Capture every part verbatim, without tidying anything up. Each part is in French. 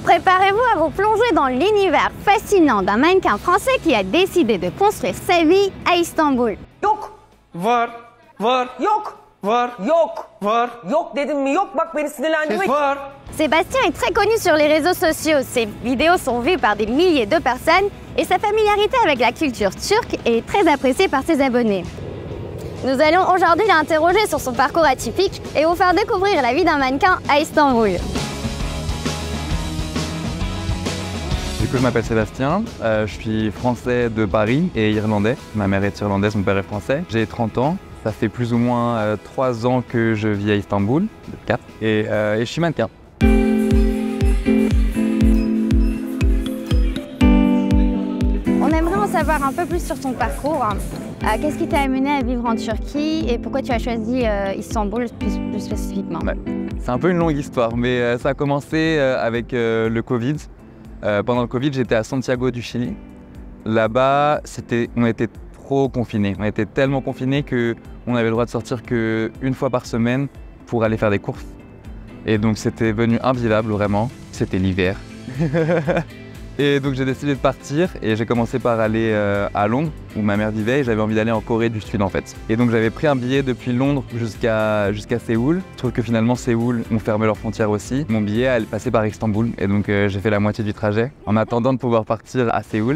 Préparez-vous à vous plonger dans l'univers fascinant d'un mannequin français qui a décidé de construire sa vie à Istanbul. Yok. Var. Var. Yok. Var. Yok. Var. Yok dedim mi yok, bak beni sinirlendirme. Var. Sébastien est très connu sur les réseaux sociaux. Ses vidéos sont vues par des milliers de personnes et sa familiarité avec la culture turque est très appréciée par ses abonnés. Nous allons aujourd'hui l'interroger sur son parcours atypique et vous faire découvrir la vie d'un mannequin à Istanbul. Du coup, je m'appelle Sébastien, euh, je suis français de Paris et irlandais. Ma mère est irlandaise, mon père est français. J'ai trente ans, ça fait plus ou moins euh, trois ans que je vis à Istanbul, quatre, et, euh, et je suis mannequin. On aimerait en savoir un peu plus sur ton parcours. Euh, Qu'est-ce qui t'a amené à vivre en Turquie et pourquoi tu as choisi euh, Istanbul plus, plus spécifiquement? Ouais. C'est un peu une longue histoire, mais euh, ça a commencé euh, avec euh, le Covid. Euh, pendant le Covid, j'étais à Santiago du Chili. Là-bas, on était trop confinés. On était tellement confinés qu'on avait le droit de sortir qu'une fois par semaine pour aller faire des courses. Et donc c'était devenu invivable vraiment. C'était l'hiver. Et donc j'ai décidé de partir et j'ai commencé par aller euh, à Londres où ma mère vivait et j'avais envie d'aller en Corée du Sud en fait. Et donc j'avais pris un billet depuis Londres jusqu'à jusqu'à Séoul. Je trouve que finalement Séoul ont fermé leurs frontières aussi. Mon billet elle passait par Istanbul et donc euh, j'ai fait la moitié du trajet en attendant de pouvoir partir à Séoul.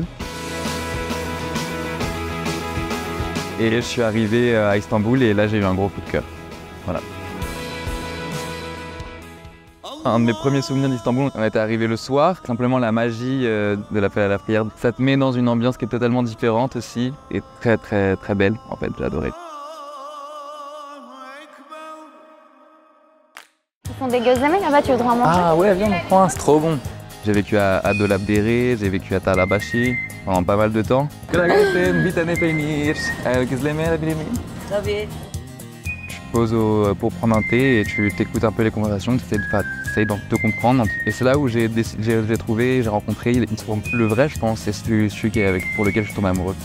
Et je suis arrivé à Istanbul et là j'ai eu un gros coup de cœur. Voilà. Un de mes premiers souvenirs d'Istanbul, on était arrivé le soir. Simplement la magie euh, de l'appel à la prière, ça te met dans une ambiance qui est totalement différente aussi et très très très belle en fait, j'ai adoré. Ils font des gözleme là-bas, tu voudrais en manger? Ah ouais, viens on prend un, c'est trop bon. J'ai vécu à, à Dolapdere, j'ai vécu à Talabashi pendant pas mal de temps. Tu poses au, pour prendre un thé et tu t'écoutes un peu les conversations, tu essayes de te comprendre. Et c'est là où j'ai trouvé, j'ai rencontré le vrai, je pense, c'est celui, celui qui est avec, pour lequel je suis tombé amoureux.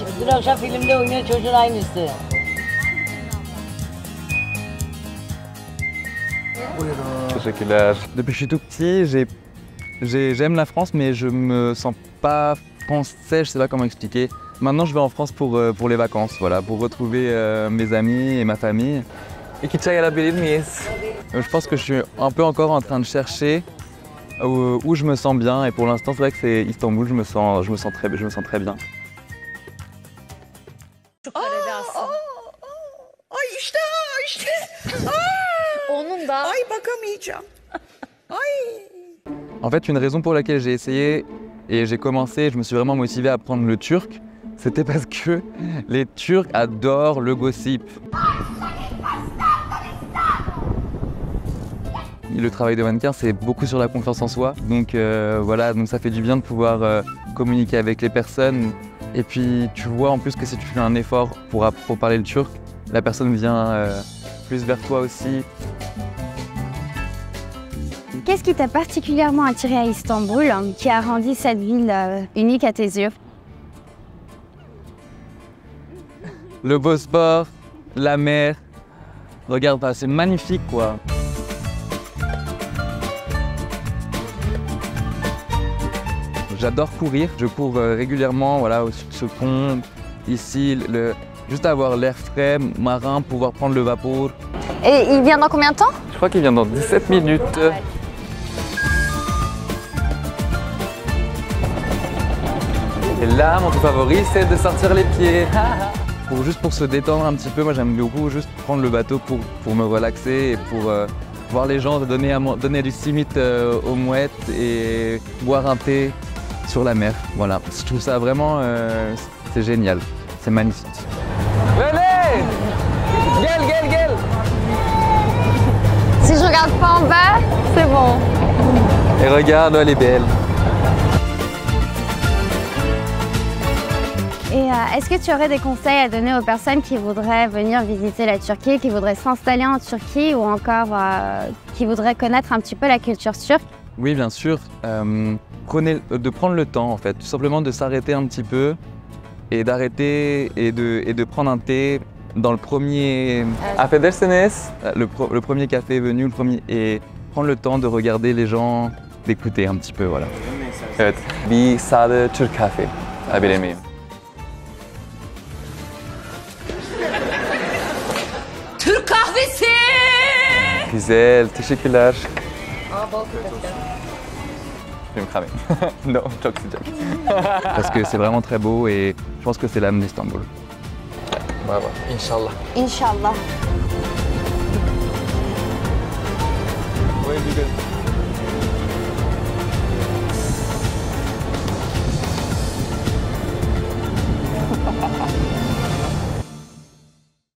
Depuis que je suis tout petit, j'aime la France, mais je me sens pas français, je sais pas comment expliquer. Maintenant, je vais en France pour, euh, pour les vacances, voilà, pour retrouver euh, mes amis et ma famille. Et qui Je pense que je suis un peu encore en train de chercher où, où je me sens bien. Et pour l'instant, c'est vrai que c'est Istanbul, je me sens, je me sens, très, je me sens très bien. Oh, oh, oh. Ay işte, işte. Onun da. Ay bakamayacağım. Ay. En fait, une raison pour laquelle j'ai essayé et j'ai commencé, je me suis vraiment motivé à apprendre le turc, c'était parce que les Turcs adorent le gossip. Le travail de mannequin, c'est beaucoup sur la confiance en soi. Donc euh, voilà, donc ça fait du bien de pouvoir euh, communiquer avec les personnes. Et puis tu vois en plus que si tu fais un effort pour, pour parler le turc, la personne vient euh, plus vers toi aussi. Qu'est-ce qui t'a particulièrement attiré à Istanbul, qui a rendu cette ville euh, unique à tes yeux? Le Bosphore, la mer, regarde, c'est magnifique quoi. J'adore courir, je cours régulièrement voilà, au-dessus de ce pont, ici, le, juste avoir l'air frais, marin, pouvoir prendre le vapeur. Et il vient dans combien de temps? Je crois qu'il vient dans dix-sept minutes. Ah ouais. Et là, mon truc favori, c'est de sortir les pieds. Pour, juste pour se détendre un petit peu, moi j'aime beaucoup juste prendre le bateau pour, pour me relaxer et pour euh, voir les gens donner, à, donner du simit euh, aux mouettes et boire un thé sur la mer. Voilà, je trouve ça vraiment, euh, c'est génial, c'est magnifique. Venez! Gueule, gueule, gueule! Si je regarde pas en bas, c'est bon. Et regarde, elle est belle. Et euh, est-ce que tu aurais des conseils à donner aux personnes qui voudraient venir visiter la Turquie, qui voudraient s'installer en Turquie ou encore euh, qui voudraient connaître un petit peu la culture turque? Oui, bien sûr. Euh, prenez, de prendre le temps, en fait. Tout simplement de s'arrêter un petit peu et d'arrêter et de, et de prendre un thé dans le premier... Affedersiniz, le, le premier café venu, le premier, et prendre le temps de regarder les gens d'écouter un petit peu, voilà. Evet, bir sade Türk kahve alabilir miyim? Türk kahvesi. Güzel, teşekkürler. Je vais me cramer. Non, çok sıcak. Parce que c'est vraiment très beau et je pense que c'est l'âme d'Istanbul. Bay bay. İnşallah. İnşallah. Oui,